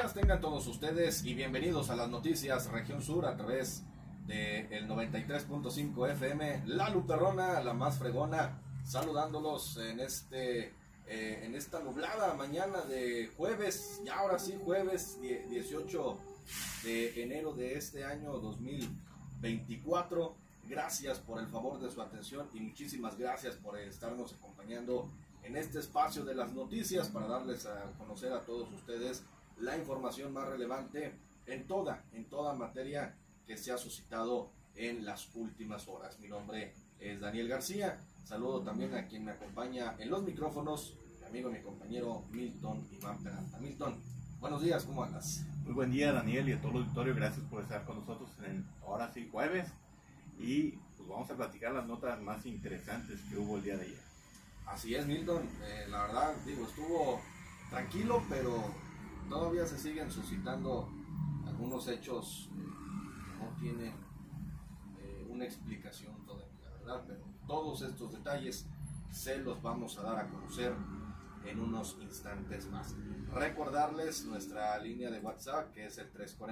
días tengan todos ustedes y bienvenidos a las noticias Región Sur a través del 93.5 FM, La Luperrona, la más fregona, saludándolos en esta nublada mañana de jueves, y ahora sí jueves 18 de enero de este año 2024. Gracias por el favor de su atención y muchísimas gracias por estarnos acompañando en este espacio de las noticias para darles a conocer a todos ustedes la información más relevante en toda materia que se ha suscitado en las últimas horas. Mi nombre es Daniel García. Saludo también a quien me acompaña en los micrófonos, mi amigo, mi compañero Milton Iván Peralta. Milton, buenos días, ¿cómo andas? Muy buen día, Daniel, y a todo el auditorio. Gracias por estar con nosotros en ahora sí jueves, y pues vamos a platicar las notas más interesantes que hubo el día de ayer. Así es, Milton, la verdad, estuvo tranquilo, pero todavía se siguen suscitando algunos hechos que no tienen una explicación todavía, ¿verdad? Pero todos estos detalles se los vamos a dar a conocer en unos instantes más. Recordarles nuestra línea de WhatsApp, que es el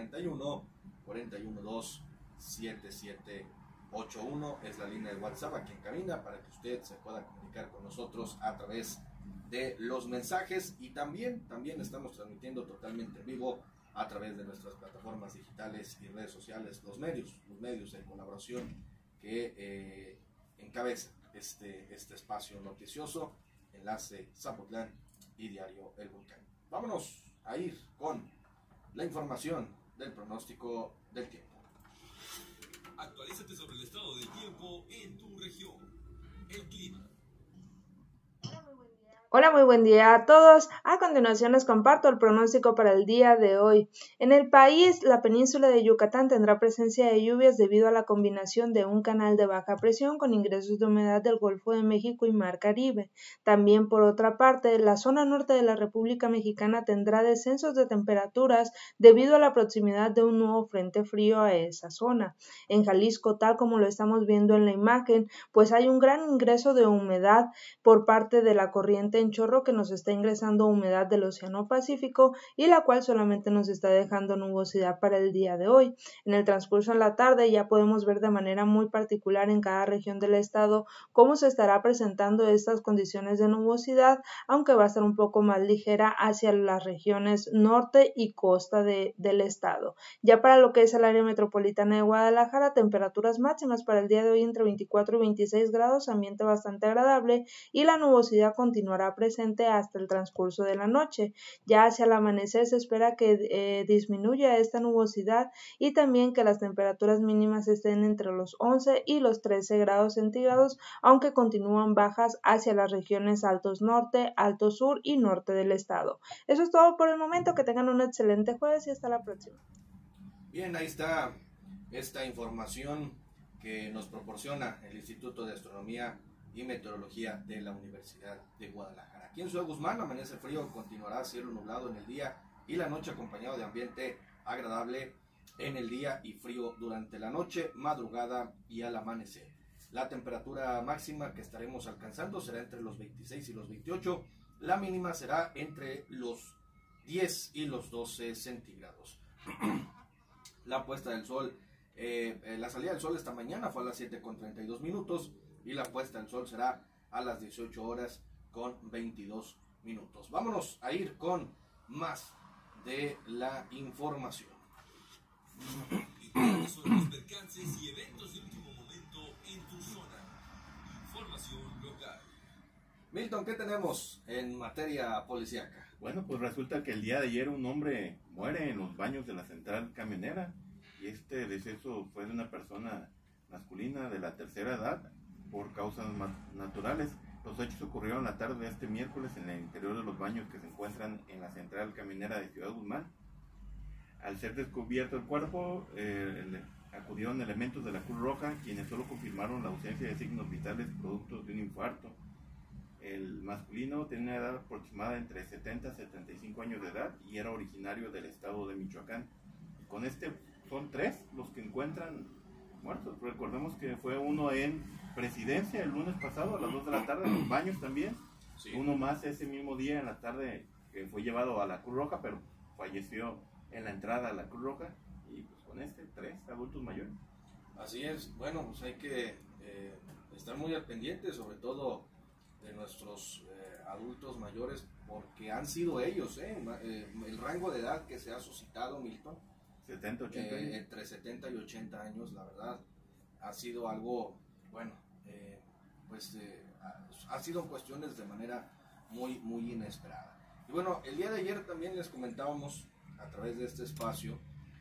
341-412-7781, es la línea de WhatsApp aquí en cabina para que usted se pueda comunicar con nosotros a través de los mensajes, y también estamos transmitiendo totalmente en vivo a través de nuestras plataformas digitales y redes sociales, los medios de colaboración que encabeza este espacio noticioso, Enlace Zapotlán y Diario El Volcán. Vámonos a ir con la información del pronóstico del tiempo. Actualízate sobre el estado del tiempo en tu región. El clima. Hola, muy buen día a todos. A continuación les comparto el pronóstico para el día de hoy. En el país, la península de Yucatán tendrá presencia de lluvias debido a la combinación de un canal de baja presión con ingresos de humedad del Golfo de México y Mar Caribe. También, por otra parte, la zona norte de la República Mexicana tendrá descensos de temperaturas debido a la proximidad de un nuevo frente frío a esa zona. En Jalisco, tal como lo estamos viendo en la imagen, pues hay un gran ingreso de humedad por parte de la corriente en chorro que nos está ingresando humedad del Océano Pacífico, y la cual solamente nos está dejando nubosidad para el día de hoy. En el transcurso de la tarde ya podemos ver de manera muy particular en cada región del estado cómo se estará presentando estas condiciones de nubosidad, aunque va a estar un poco más ligera hacia las regiones norte y costa del estado. Ya para lo que es el área metropolitana de Guadalajara, temperaturas máximas para el día de hoy entre 24 y 26 grados, ambiente bastante agradable, y la nubosidad continuará presente hasta el transcurso de la noche. Ya hacia el amanecer se espera que disminuya esta nubosidad y también que las temperaturas mínimas estén entre los 11 y los 13 grados centígrados, aunque continúan bajas hacia las regiones altos norte, alto sur y norte del estado. Eso es todo por el momento. Que tengan un excelente jueves y hasta la próxima. Bien, ahí está esta información que nos proporciona el Instituto de Astronomía y Meteorología de la Universidad de Guadalajara. Aquí en Ciudad Guzmán amanece frío, continuará cielo nublado en el día y la noche, acompañado de ambiente agradable en el día y frío durante la noche, madrugada y al amanecer. La temperatura máxima que estaremos alcanzando será entre los 26 y los 28, la mínima será entre los 10 y los 12 centígrados. La puesta del sol, la salida del sol esta mañana fue a las 7:32 y la puesta del sol será a las 18:22. Vámonos a ir con más de la información. Sobre los percances y eventos de último momento en tu zona. Información local. Milton, ¿qué tenemos en materia policíaca? Bueno, pues resulta que el día de ayer un hombre muere en los baños de la central camionera, y este deceso fue de una persona masculina de la tercera edad por causas naturales. Los hechos ocurrieron la tarde de este miércoles en el interior de los baños que se encuentran en la central camionera de Ciudad Guzmán. Al ser descubierto el cuerpo, acudieron elementos de la Cruz Roja, quienes solo confirmaron la ausencia de signos vitales producto de un infarto. El masculino tenía una edad aproximada entre 70 y 75 años de edad y era originario del estado de Michoacán. Con este son 3 los que encuentran muertos. Recordemos que fue uno en Presidencia el lunes pasado a las 2 de la tarde, en los baños también. Sí. Uno más ese mismo día en la tarde que fue llevado a la Cruz Roja, pero falleció en la entrada a la Cruz Roja, y pues con 3 adultos mayores. Así es, bueno, pues hay que estar muy al pendiente, sobre todo de nuestros adultos mayores, porque han sido ellos, el rango de edad que se ha suscitado, Milton, 70, 80 años. entre 70 y 80 años, la verdad, ha sido algo, bueno, ha sido cuestiones de manera muy, muy inesperada. Y bueno, el día de ayer también les comentábamos a través de este espacio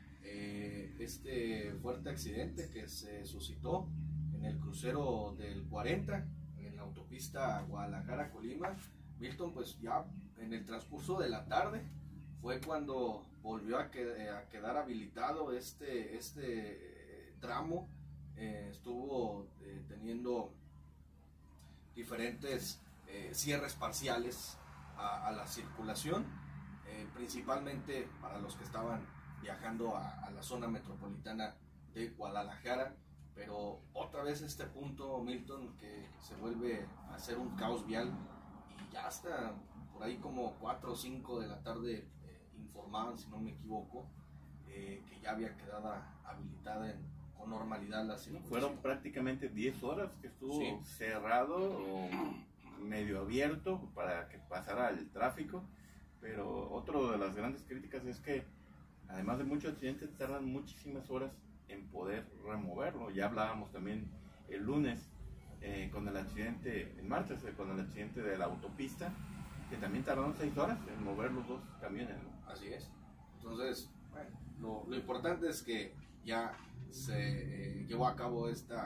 este fuerte accidente que se suscitó en el crucero del 40 en la autopista Guadalajara-Colima. Milton, pues ya en el transcurso de la tarde fue cuando volvió a quedar habilitado este tramo. Estuvo teniendo diferentes cierres parciales a la circulación, principalmente para los que estaban viajando a la zona metropolitana de Guadalajara, pero otra vez este punto, Milton, que se vuelve a hacer un caos vial, y ya hasta por ahí como 4 o 5 de la tarde informaban, si no me equivoco, que ya había quedado habilitada con normalidad la circulación. Fueron prácticamente 10 horas que estuvo Sí. cerrado o medio abierto para que pasara el tráfico, pero otra de las grandes críticas es que además de muchos accidentes tardan muchísimas horas en poder removerlo. Ya hablábamos también el lunes con el accidente en marcha, con el accidente de la autopista, que también tardaron 6 horas en mover los 2 camiones, ¿no? Así es. Entonces, bueno, lo importante es que ya se llevó a cabo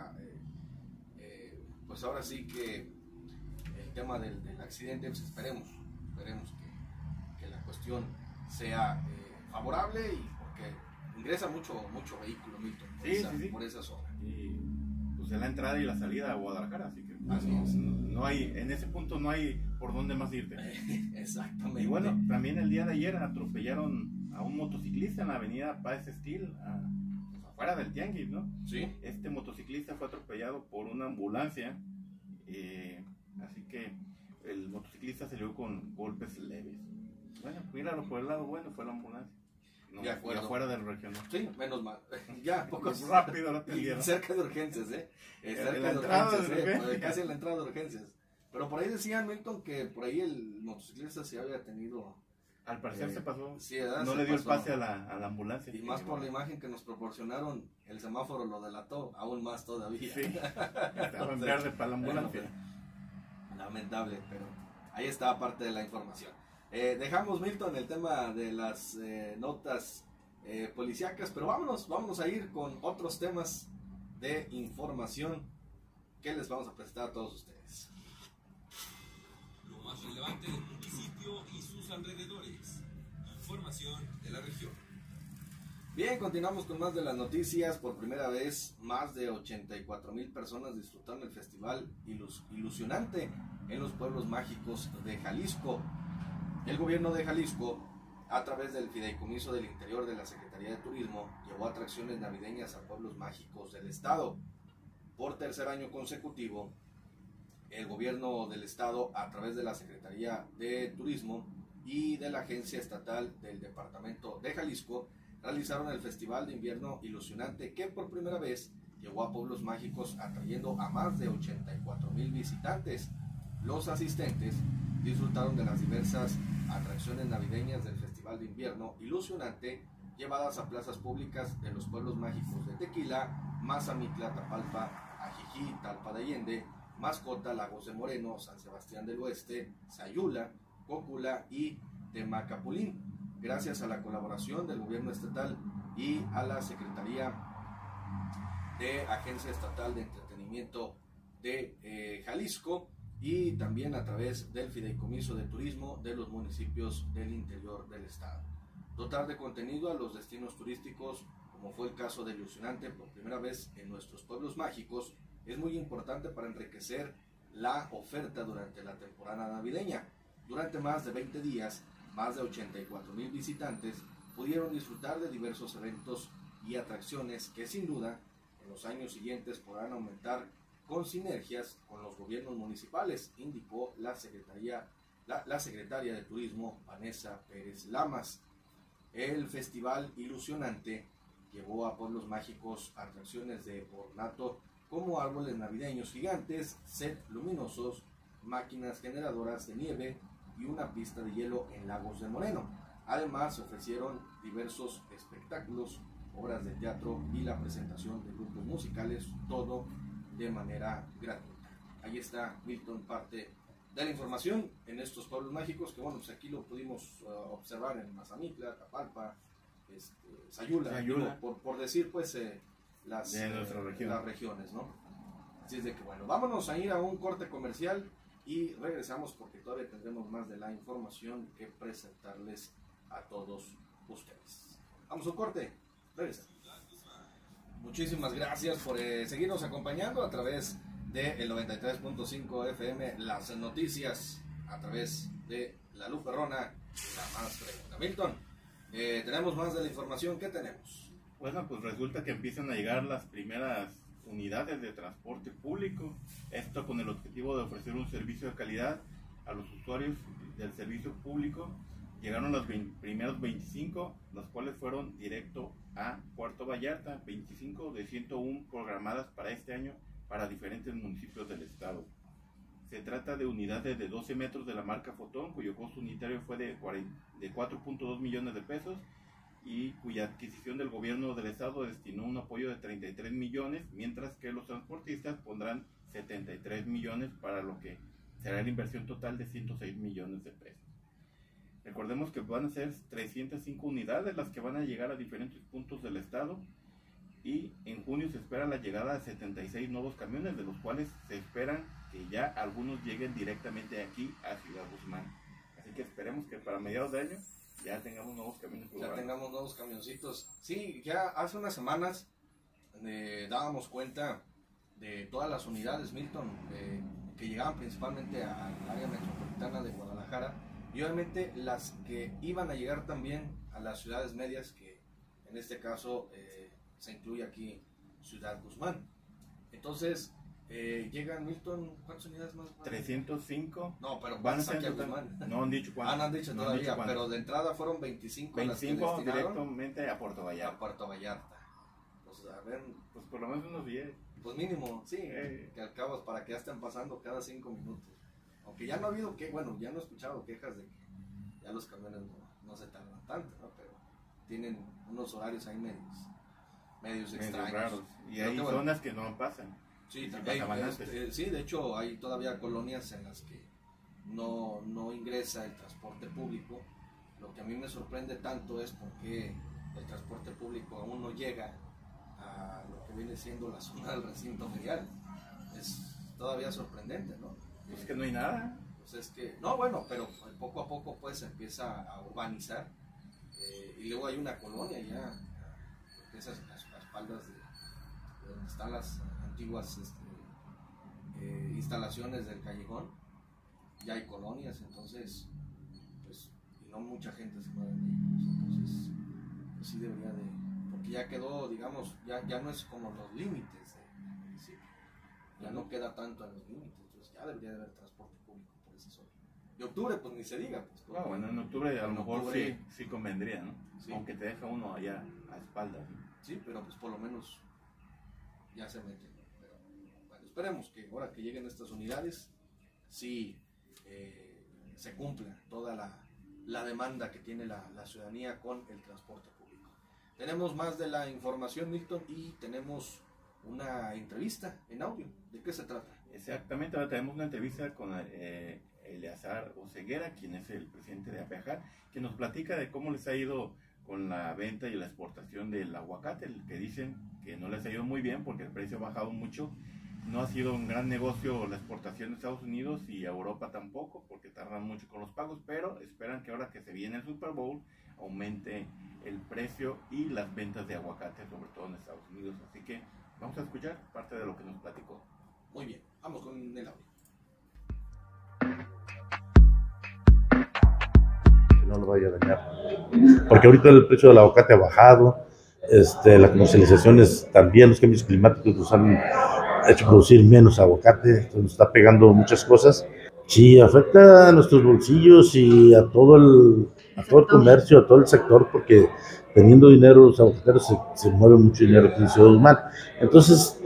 pues ahora sí que el tema del accidente, pues esperemos que la cuestión sea favorable, y porque ingresa mucho vehículo, Milton, por esa zona. Y pues en la entrada y la salida a Guadalajara, así que Así es. no hay, en ese punto no hay por dónde más irte. Exactamente. Y bueno, también el día de ayer atropellaron a un motociclista en la avenida Páez Estil, pues afuera del tianguis, ¿no? Sí. Este motociclista fue atropellado por una ambulancia, así que el motociclista salió con golpes leves. Bueno, míralo por el lado bueno, fue la ambulancia. No, De acuerdo. y afuera del regional. Sí, menos mal. Ya, pocos Rápido lo atendieron. cerca de urgencias, cerca En la de entrada de urgencias, urgencias. casi en la entrada de urgencias. Pero por ahí decían, Milton, que por ahí el motociclista se había tenido... Al parecer se pasó. Sí, ¿verdad? No Se le dio pasó. el pase a la ambulancia. Y más por la imagen que nos proporcionaron, el semáforo lo delató, aún más todavía. Sí, estaba en verde para la ambulancia. Lamentable, pero ahí está parte de la información. Dejamos, Milton, el tema de las notas policíacas, pero vámonos a ir con otros temas de información que les vamos a presentar a todos ustedes. Lo más relevante del municipio y sus alrededores. Información de la región. Bien, continuamos con más de las noticias. Por primera vez, más de 84,000 personas disfrutaron el festival Ilusionante en los pueblos mágicos de Jalisco. El gobierno de Jalisco, a través del Fideicomiso del Interior de la Secretaría de Turismo, llevó atracciones navideñas a pueblos mágicos del estado. Por tercer año consecutivo, el gobierno del estado, a través de la Secretaría de Turismo y de la Agencia Estatal del Departamento de Jalisco, realizaron el Festival de Invierno Ilusionante, que por primera vez llegó a pueblos mágicos, atrayendo a más de 84,000 visitantes. Los asistentes disfrutaron de las diversas atracciones navideñas del Festival de Invierno Ilusionante, llevadas a plazas públicas de los pueblos mágicos de Tequila, Mazamitla, Tapalpa, Ajijí, Talpa de Allende, Mascota, Lagos de Moreno, San Sebastián del Oeste, Sayula, Cócula y Temacapulín, gracias a la colaboración del gobierno estatal y a la Secretaría de Agencia Estatal de Entretenimiento de Jalisco, y también a través del Fideicomiso de Turismo de los municipios del interior del estado. Dotar de contenido a los destinos turísticos, como fue el caso de Ilusionante por primera vez en nuestros pueblos mágicos, es muy importante para enriquecer la oferta durante la temporada navideña. Durante más de 20 días, más de 84,000 visitantes pudieron disfrutar de diversos eventos y atracciones que sin duda en los años siguientes podrán aumentar con sinergias con los gobiernos municipales, indicó la secretaria de Turismo, Vanessa Pérez Lamas. El Festival Ilusionante llevó a pueblos mágicos atracciones de ornato como árboles navideños gigantes, set luminosos, máquinas generadoras de nieve y una pista de hielo en Lagos de Moreno. Además, se ofrecieron diversos espectáculos, obras de teatro y la presentación de grupos musicales, todo de manera gratuita. Ahí está, Milton, parte de la información en estos pueblos mágicos, que bueno, pues aquí lo pudimos observar en Mazamitla, Tapalpa, Sayula, digo, por decir pues las regiones, ¿no? Así es de que bueno, vámonos a ir a un corte comercial y regresamos porque todavía tendremos más de la información que presentarles a todos ustedes. Vamos a un corte, regresamos. Muchísimas gracias por seguirnos acompañando a través del 93.5 FM, las noticias a través de La Luperrona, la más fregona. Milton, tenemos más de la información. ¿Qué tenemos? Bueno, pues resulta que empiezan a llegar las primeras unidades de transporte público, esto con el objetivo de ofrecer un servicio de calidad a los usuarios del servicio público. Llegaron los primeros 25, los cuales fueron directo a Puerto Vallarta, 25 de 101 programadas para este año para diferentes municipios del estado. Se trata de unidades de 12 metros de la marca Fotón, cuyo costo unitario fue de 4.2 millones de pesos y cuya adquisición del gobierno del estado destinó un apoyo de 33 millones, mientras que los transportistas pondrán 73 millones para lo que será la inversión total de 106 millones de pesos. Recordemos que van a ser 305 unidades las que van a llegar a diferentes puntos del estado y en junio se espera la llegada de 76 nuevos camiones, de los cuales se esperan que ya algunos lleguen directamente aquí a Ciudad Guzmán. Así que esperemos que para mediados de año ya tengamos nuevos camiones. Ya tengamos nuevos camioncitos. Sí, ya hace unas semanas dábamos cuenta de todas las unidades, Milton, que llegaban principalmente al área metropolitana de Guadalajara y obviamente las que iban a llegar también a las ciudades medias, que en este caso se incluye aquí Ciudad Guzmán. Entonces, llegan, Milton, ¿cuántas unidades más? 305. No, pero van a ser aquí a Guzmán. No han dicho cuánto. No han dicho todavía, pero de entrada fueron 25 las que destinaron directamente a Puerto Vallarta. A Puerto Vallarta. Pues a ver, pues por lo menos unos 10. Pues mínimo, sí, que al cabo para que ya estén pasando cada 5 minutos. Aunque ya no ha habido ya no he escuchado quejas de que ya los camiones no se tardan tanto, ¿no? Pero tienen unos horarios ahí medios extraños. Raros. Y hay zonas que no pasan. Sí, sí, de hecho hay todavía colonias en las que no ingresa el transporte público. Lo que a mí me sorprende tanto es porque el transporte público aún no llega a lo que viene siendo la zona del recinto ferial. Es todavía sorprendente, ¿no? Pues que no hay nada. Pues es que, no, bueno, pero poco a poco pues se empieza a urbanizar y luego hay una colonia ya, que es a las espaldas de donde están las antiguas instalaciones del callejón, ya hay colonias, entonces pues y no mucha gente se mueve en ellos, entonces pues sí debería de, porque ya quedó, digamos, ya no es como los límites del municipio, ya no queda tanto en los límites, entonces ya debería de haber transporte público por esa zona. De octubre pues ni se diga, pues, bueno, en octubre a lo mejor sí convendría, ¿no? Sí. Aunque te deja uno allá a espaldas, ¿no? Sí, pero pues por lo menos ya se mete. Pero bueno, esperemos que ahora que lleguen estas unidades, sí se cumpla toda la demanda que tiene la ciudadanía con el transporte público. Tenemos más de la información, Milton, y tenemos una entrevista en audio. ¿De qué se trata? Exactamente, ahora tenemos una entrevista con Eleazar Oseguera, quien es el presidente de Apeajar, que nos platica de cómo les ha ido con la venta y la exportación del aguacate, el que dicen que no les ha ido muy bien porque el precio ha bajado mucho. No ha sido un gran negocio la exportación de Estados Unidos y a Europa tampoco, porque tardan mucho con los pagos, pero esperan que ahora que se viene el Super Bowl aumente el precio y las ventas de aguacate, sobre todo en Estados Unidos. Así que vamos a escuchar parte de lo que nos platicó. Muy bien, vamos con el audio. No lo vaya a dañar, porque ahorita el precio del aguacate ha bajado, las comercializaciones también, los cambios climáticos nos han hecho producir menos aguacate, entonces nos está pegando muchas cosas. Sí, afecta a nuestros bolsillos y a todo a todo el comercio, a todo el sector, porque teniendo dinero los aguacateros se mueve mucho dinero aquí en Ciudad Guzmán. Entonces,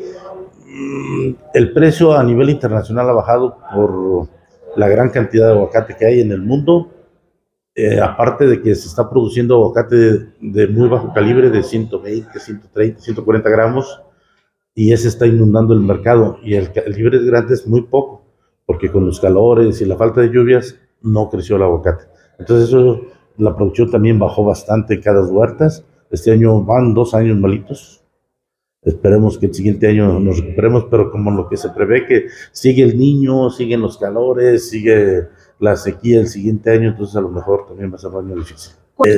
el precio a nivel internacional ha bajado por la gran cantidad de aguacate que hay en el mundo, aparte de que se está produciendo aguacate de muy bajo calibre, de 120, 130, 140 gramos, y ese está inundando el mercado, y el calibre grande es muy poco, porque con los calores y la falta de lluvias no creció el aguacate. Entonces eso, la producción también bajó bastante en cada huertas. Este año van 2 años malitos. Esperemos que el siguiente año nos recuperemos, pero como lo que se prevé que sigue el Niño, siguen los calores, sigue la sequía el siguiente año, entonces a lo mejor también va a ser un año difícil.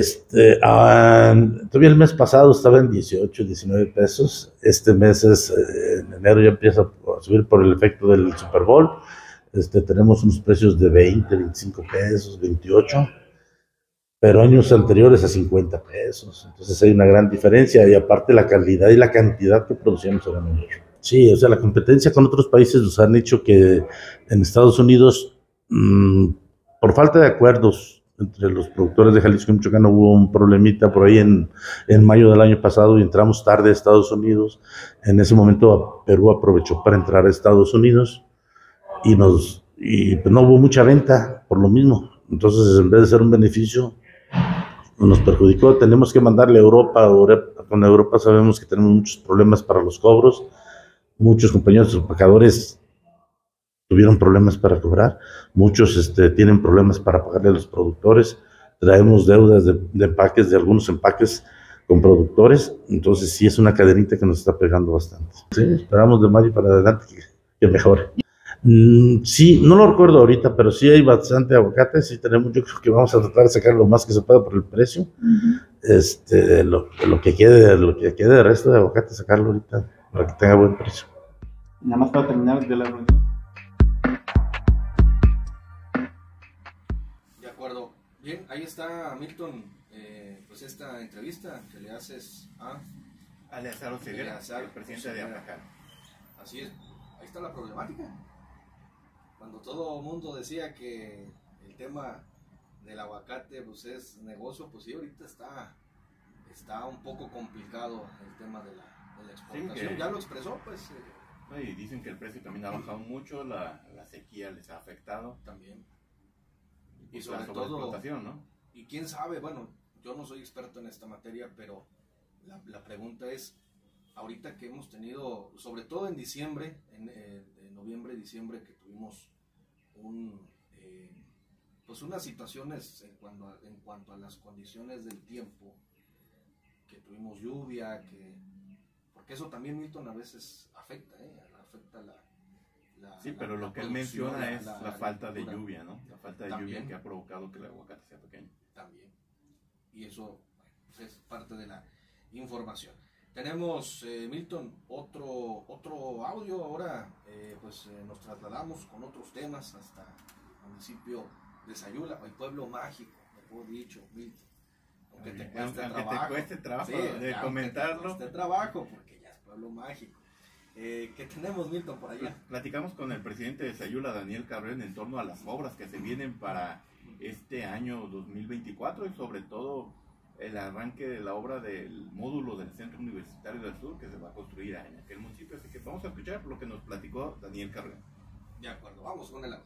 Todavía el mes pasado estaba en 18, 19 pesos. Este mes en enero ya empieza a subir por el efecto del Super Bowl. Tenemos unos precios de 20, 25 pesos, 28, pero años anteriores a 50 pesos. Entonces hay una gran diferencia, y aparte la calidad y la cantidad que producíamos era menor. Sí, o sea, la competencia con otros países nos han dicho que en Estados Unidos, por falta de acuerdos entre los productores de Jalisco y Michoacán, hubo un problemita por ahí en mayo del año pasado, y entramos tarde a Estados Unidos. En ese momento Perú aprovechó para entrar a Estados Unidos, y pues no hubo mucha venta por lo mismo. Entonces, en vez de ser un beneficio, nos perjudicó. Tenemos que mandarle a Europa. Con Europa sabemos que tenemos muchos problemas para los cobros. Muchos compañeros empacadores tuvieron problemas para cobrar. Muchos tienen problemas para pagarle a los productores. Traemos deudas de empaques, de algunos empaques con productores. Entonces sí es una cadenita que nos está pegando bastante. Sí, esperamos de mayo para adelante que mejore. Sí, no lo recuerdo ahorita, pero sí hay bastante aguacate. Sí tenemos, yo creo que vamos a tratar de sacar lo más que se pueda por el precio. Lo que quede de resto de aguacate, sacarlo ahorita para que tenga buen precio. Nada más para terminar de la reunión. De acuerdo. Bien, ahí está, Milton, pues esta entrevista que le haces a Eleazar Oseguera, el presidente de Abraham. Así es, ahí está la problemática. Cuando todo el mundo decía que el tema del aguacate pues es negocio, pues sí, ahorita está un poco complicado el tema de la exportación. Sí, ya lo expresó, pues. Y dicen que el precio también ha bajado mucho, la sequía les ha afectado. También. Y sobre todo, ¿no? Y quién sabe, bueno, yo no soy experto en esta materia, pero la pregunta es, ahorita que hemos tenido, sobre todo en diciembre, en noviembre, diciembre, que tuvimos pues unas situaciones en cuanto a las condiciones del tiempo, que tuvimos lluvia, porque eso también, Milton, a veces afecta sí, pero lo que él menciona es la falta de lluvia, ¿no? La falta de lluvia que ha provocado que el aguacate sea pequeño. También. Y eso pues, es parte de la información. Tenemos, Milton, otro audio. Ahora nos trasladamos con otros temas hasta el municipio de Sayula, el pueblo mágico, mejor dicho, Milton. Aunque te cueste trabajo sí, de comentarlo. Te cueste trabajo, porque ya es pueblo mágico. ¿Qué tenemos, Milton, por allá? Platicamos con el presidente de Sayula, Daniel Carrión, en torno a las obras que se vienen para este año 2024 y sobre todo el arranque de la obra del módulo del Centro Universitario del Sur que se va a construir en aquel municipio. Así que vamos a escuchar lo que nos platicó Daniel Carrión. De acuerdo, vamos con el audio.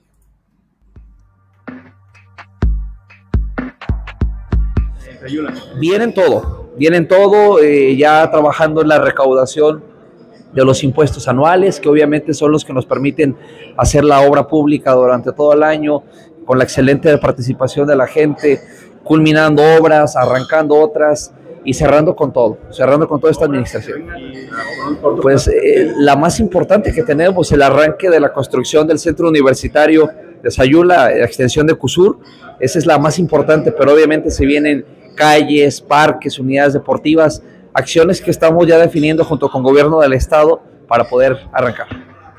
Vienen todo, ya trabajando en la recaudación de los impuestos anuales, que obviamente son los que nos permiten hacer la obra pública durante todo el año, con la excelente participación de la gente, culminando obras, arrancando otras y cerrando con toda esta administración. Pues la más importante que tenemos, el arranque de la construcción del Centro Universitario de Sayula, la extensión de CUSUR, esa es la más importante, pero obviamente se vienen calles, parques, unidades deportivas, acciones que estamos ya definiendo junto con el gobierno del estado para poder arrancar.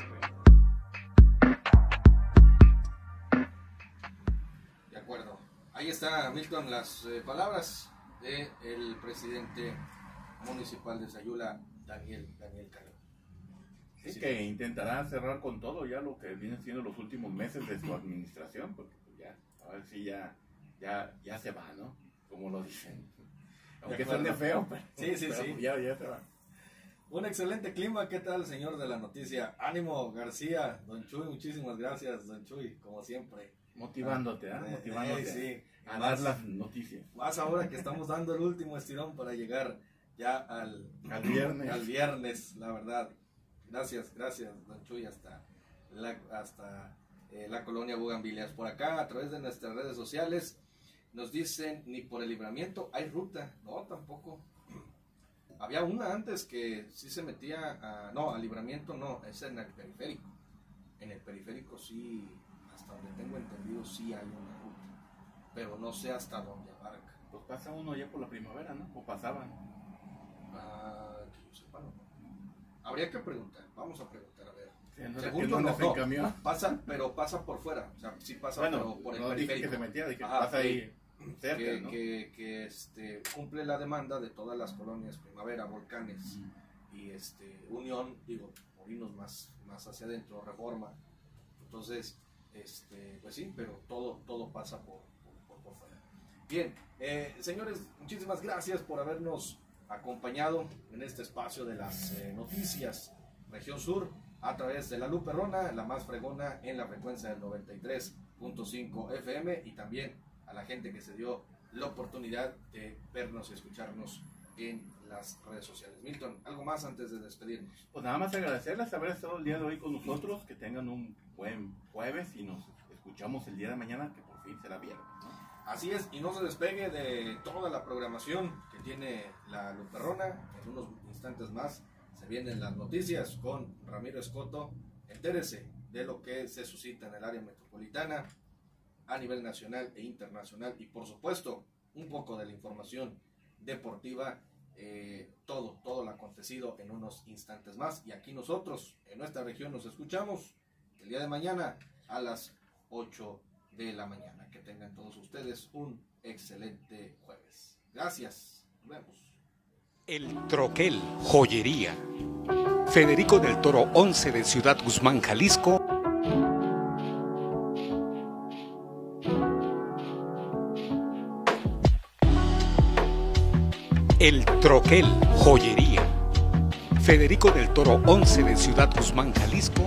De acuerdo. Ahí está, Milton, las palabras del presidente municipal de Sayula, Daniel Carrión. Sí, que intentará cerrar con todo ya lo que vienen siendo los últimos meses de su administración, porque pues ya, a ver si ya ya se va, ¿no? Como lo dicen. Aunque suene feo, pero, sí. Ya se va. Un excelente clima, ¿qué tal, señor de la noticia? Ánimo, García, don Chuy, muchísimas gracias, don Chuy, como siempre. Motivándote, motivándote sí. a dar las noticias. Más ahora que estamos dando el último estirón para llegar ya al viernes, la verdad. Gracias, don Chuy, hasta la colonia Bugambilias. Por acá, a través de nuestras redes sociales, nos dicen, ni por el Libramiento hay ruta. No, tampoco. Había una antes que sí se metía al Libramiento no, es en el periférico. En el periférico sí, hasta donde tengo entendido, sí hay una ruta. Pero no sé hasta dónde abarca. Pues pasa uno ya por la primavera, ¿no? O pasaban. Que yo sepa, no. Habría que preguntar, vamos a preguntar, a ver. Sí, no, según yo no, pasa por fuera, o sea, sí pasa, pero por el periférico. Dije que se metía, dije, pasa ahí cerca, ¿no? que cumple la demanda de todas las colonias, Primavera, Volcanes y Unión, digo, morirnos más hacia adentro, Reforma. Entonces, pues sí, pero todo pasa por fuera. Bien, señores, muchísimas gracias por habernos acompañado en este espacio de las noticias Región Sur a través de La Luperrona, la más fregona en la frecuencia del 93.5 FM, y también a la gente que se dio la oportunidad de vernos y escucharnos en las redes sociales. Milton, ¿algo más antes de despedirnos? Pues nada más agradecerles haber estado el día de hoy con nosotros, que tengan un buen jueves y nos escuchamos el día de mañana, que por fin será viernes, ¿no? Así es, y no se despegue de toda la programación que tiene La Luperrona. En unos instantes más se vienen las noticias con Ramiro Escoto. Entérese de lo que se suscita en el área metropolitana, a nivel nacional e internacional, y por supuesto un poco de la información deportiva, todo lo acontecido en unos instantes más. Y aquí nosotros en nuestra región nos escuchamos el día de mañana a las 8 de la mañana. Que tengan todos ustedes un excelente jueves. Gracias, nos vemos. El Troquel, joyería. Federico del Toro 11 de Ciudad Guzmán, Jalisco. El Troquel, joyería. Federico del Toro 11 de Ciudad Guzmán, Jalisco.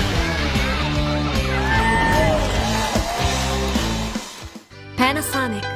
Panasonic.